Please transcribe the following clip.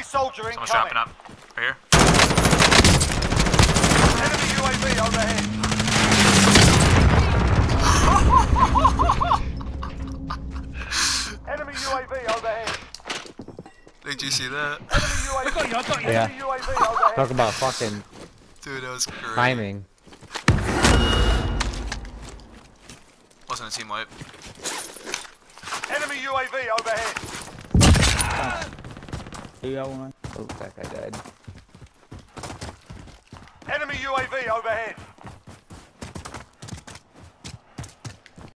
soldier Someone's incoming. dropping up. Right here. Enemy UAV overhead. Enemy UAV overhead. Did you see that? Enemy UAV. I got you. Yeah. Enemy UAV overhead. Talk about fucking Dude, that was great. timing. Wasn't a team wipe. Enemy UAV overhead. You got one. Oh, that guy died. Enemy UAV overhead.